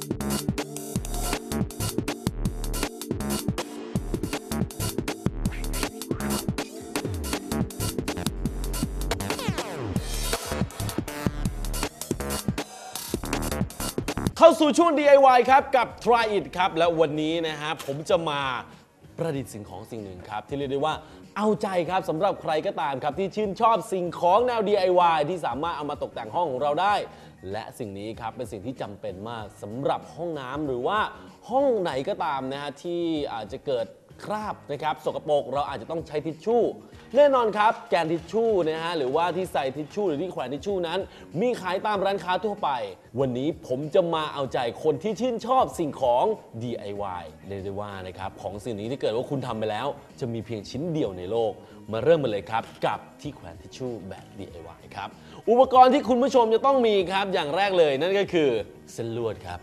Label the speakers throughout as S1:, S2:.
S1: เข้าสู่ช่วง DIY ครับกับ Try It ครับและวันนี้นะฮะผมจะมาประดิษฐ์สิ่งของสิ่งหนึ่งครับที่เรียกได้ว่าเอาใจครับสำหรับใครก็ตามครับที่ชื่นชอบสิ่งของแนว DIY ที่สามารถเอามาตกแต่งห้องของเราได้และสิ่งนี้ครับเป็นสิ่งที่จำเป็นมากสำหรับห้องน้ำหรือว่าห้องไหนก็ตามนะฮะที่อาจจะเกิดคราบนะครับสกปรกเราอาจจะต้องใช้ทิชชู่แน่นอนครับแกนทิชชู่นะฮะหรือว่าที่ใส่ทิชชู่หรือที่แขวนทิชชู่นั้นมีขายตามร้านค้าทั่วไปวันนี้ผมจะมาเอาใจคนที่ชื่นชอบสิ่งของ DIY เรียกได้ว่านะครับของสิ่งนี้ที่เกิดว่าคุณทำไปแล้วจะมีเพียงชิ้นเดียวในโลกมาเริ่มกันเลยครับกับที่แขวนทิชชู่แบบ DIY ครับอุปกรณ์ที่คุณผู้ชมจะต้องมีครับอย่างแรกเลยนั่นก็คือเส้นลวดครับ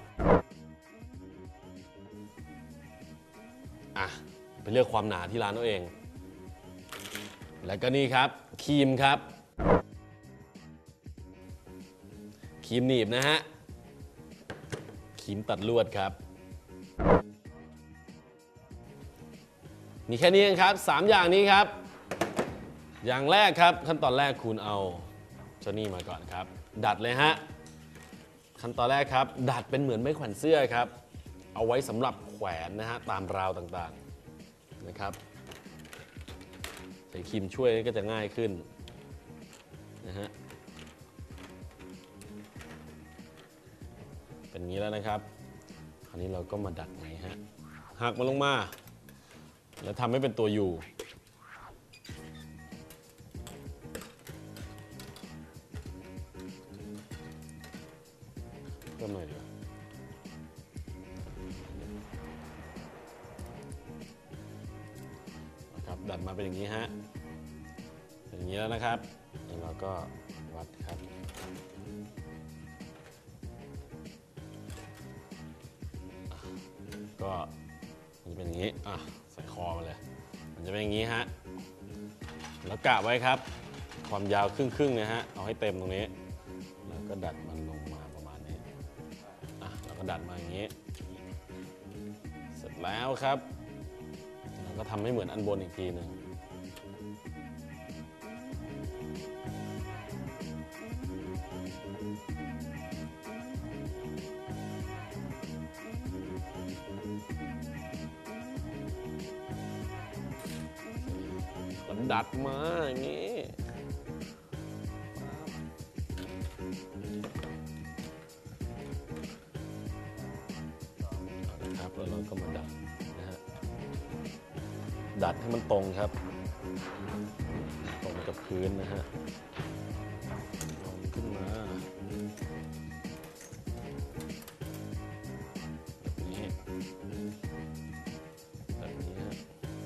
S1: ไปเลือกความหนาที่ร้านเอาเองแล้วก็นี่ครับครีมครับครีมหนีบนะฮะครีมตัดลวดครับมีแค่นี้เองครับ3อย่างนี้ครับอย่างแรกครับขั้นตอนแรกคุณเอาเจ้านี่มาก่อนครับดัดเลยฮะขั้นตอนแรกครับดัดเป็นเหมือนไม้แขวนเสื้อครับเอาไว้สำหรับแขวนนะฮะตามราวต่างๆนะครับใส่ครีมช่วยก็จะง่ายขึ้นนะฮะเป็นอย่างนี้แล้วนะครับคราวนี้เราก็มาดัดไงฮะหักมันลงมาแล้วทำให้เป็นตัวยูเพิ่มหน่อยดีกว่าครับดัดมาเป็นอย่างนี้ฮะเป็นอย่างนี้แล้วนะครับแล้วเราก็วัดครับก็มันจะเป็นอย่างนี้ใส่คอมาเลยมันจะเป็นอย่างนี้ฮะแล้วกะไว้ครับความยาวครึ่งๆนะฮะเอาให้เต็มตรงนี้แล้วก็ดัดมันลงมาประมาณนี้แล้วก็ดัดมาอย่างนี้เสร็จแล้วครับแล้วก็ทำให้เหมือนอันบนอีกทีหนึ่งดัดมาอย่างนี้นะครับแล้วเราก็มาดัดนะฮะดัดให้มันตรงครับตรงกับพื้นนะฮะลงขึ้นมาแบบนี้ฮะ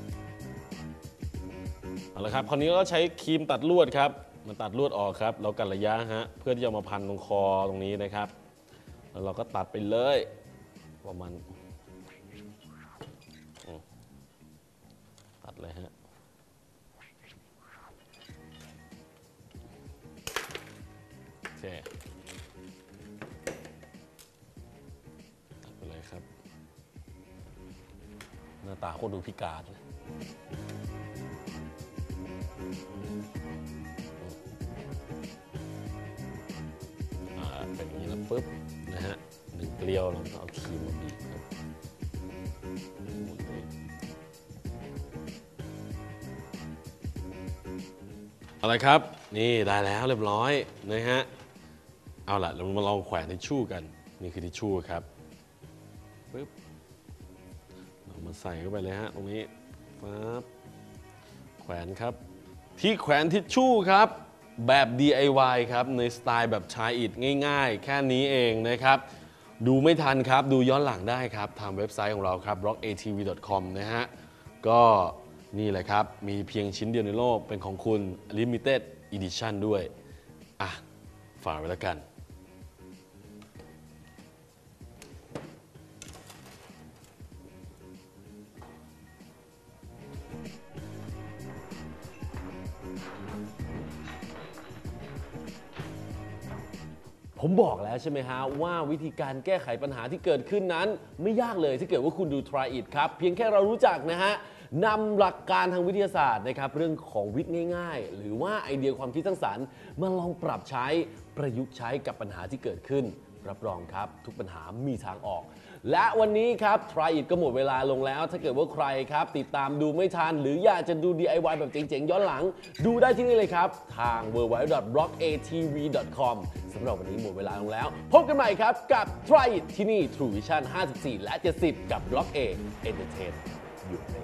S1: เอาละครับคราวนี้ก็ใช้ครีมตัดลวดครับมันตัดลวดออกครับเรากันระยะฮะเพื่อที่จะมาพันตรงคอตรงนี้นะครับแล้วเราก็ตัดไปเลยประมาณตัดเลยฮะโอเคตัดไปเลยครับหน้าตาโคตรดูพิการเลยเป็นอย่างนี้แล้วปุ๊บนะฮะ1เกลียวเราก็เอาครีมมาบีบครับเอาละครับนี่ได้แล้วเรียบร้อยนะฮะเอาล่ะเรามาลองแขวนทิชชู่กันนี่คือทิชชู่ครับปุ๊บเรามาใส่เข้าไปเลยฮะตรงนี้ปั๊บแขวนครับที่แขวนทิชชู่ครับแบบ DIY ครับในสไตล์แบบTry Itง่ายๆแค่นี้เองนะครับดูไม่ทันครับดูย้อนหลังได้ครับทางเว็บไซต์ของเราครับ rockatv.com นะฮะก็นี่แหละครับมีเพียงชิ้นเดียวในโลกเป็นของคุณ Limited Edition ด้วยฝากไว้แล้วกันผมบอกแล้วใช่ไหมฮะว่าวิธีการแก้ไขปัญหาที่เกิดขึ้นนั้นไม่ยากเลยถ้าเกิดว่าคุณดู Try It ครับเพียงแค่เรารู้จักนะฮะนำหลักการทางวิทยาศาสตร์นะครับเรื่องของวิทย์ง่ายๆหรือว่าไอเดียความคิดสร้างสรรค์มาลองปรับใช้ประยุกต์ใช้กับปัญหาที่เกิดขึ้นรับรองครับทุกปัญหามีทางออกและวันนี้ครับ Try It ก็หมดเวลาลงแล้วถ้าเกิดว่าใครครับติดตามดูไม่ทันหรืออยากจะดู DIY แบบเจ๋งๆย้อนหลังดูได้ที่นี่เลยครับทาง www.blockatv.com สำหรับวันนี้หมดเวลาลงแล้วพบกันใหม่ครับกับ Try It ที่นี่ True Vision 54 และ 70 กับ Block A Entertain อยู่